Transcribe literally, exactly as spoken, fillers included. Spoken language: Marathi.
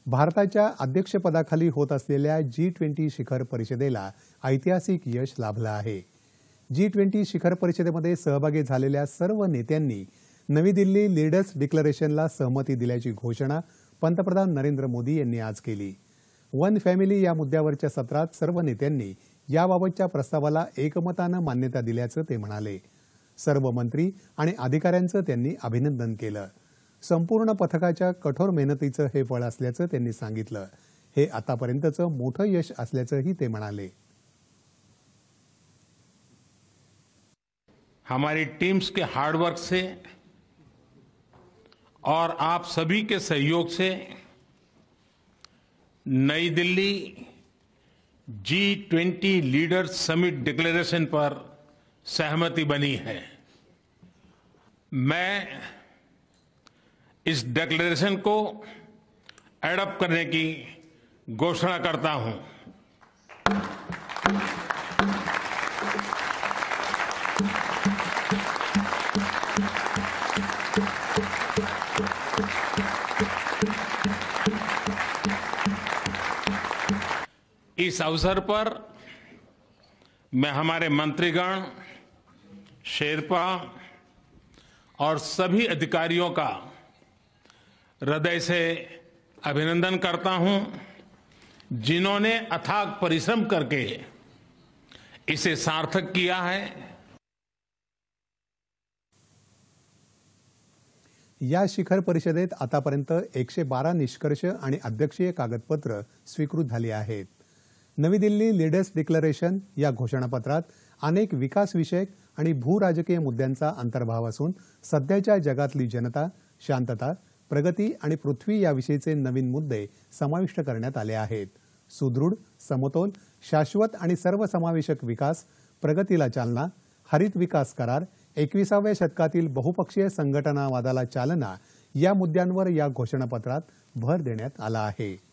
भारताच्या अध्यक्षपदाखाली होत असलेल्या जी ट्वेंटी शिखर परिषदेला ऐतिहासिक यश लाभलं आहे। जी ट्वेंटी शिखर परिषदेमध्ये सहभागी झालेल्या सर्व नेत्यांनी नवी दिल्ली लीडर्स डिक्लेरेशनला सहमती दिल्याची घोषणा पंतप्रधान नरेंद्र मोदी यांनी आज केली। वन फॅमिली या मुद्द्यावरच्या सत्रात सर्व नेत्यांनी याबाबतच्या प्रस्तावाला एकमतानं मान्यता दिल्याचं ते म्हणाले। सर्व मंत्री आणि अधिकाऱ्यांचं त्यांनी अभिनंदन केलं। संपूर्ण पथकाच्या कठोर मेहनतीचं हे फळ असल्याचं त्यांनी सांगितलं। हे आतापर्यंतचं मोठं यश असल्याचंही ते म्हणाले। हमारी टीम्स के हार्डवर्क से और आप सभी के सहयोग से नई Delhi G twenty leaders summit declaration पर सहमति बनी है। मैं इस डिक्लेरेशन को एडॉप्ट करने की घोषणा करता हूं। इस अवसर पर मैं हमारे मंत्रीगण, शेरपा और सभी अधिकारियों का हृदय से अभिनंदन करता हूं, जिन्होंने अथाक परिश्रम करके इसे सार्थक किया है। या शिखर परिषदेत आतापर्यंत एकशे बारा निष्कर्ष आणि अध्यक्षीय कागदपत्र स्वीकृत झाली आहेत। नवी दिल्ली लीडर्स डिक्लेरेशन या घोषणापत्रात अनेक विकास विषयक आणि भूराजकीय मुद्द्यांचा अंतर्भाव असून सध्याच्या जगातली जनता, शांतता, प्रगती आणि पृथ्वी याविषयीचे नवीन मुद्दे समाविष्ट करण्यात आले आहेत। सुदृढ, समतोल, शाश्वत आणि सर्वसमावेशक विकास, प्रगतीला चालना, हरित विकास करार, एकविसाव्या शतकातील बहुपक्षीय संघटनावादाला चालना या मुद्द्यांवर या घोषणापत्रात भर देण्यात आला आहे।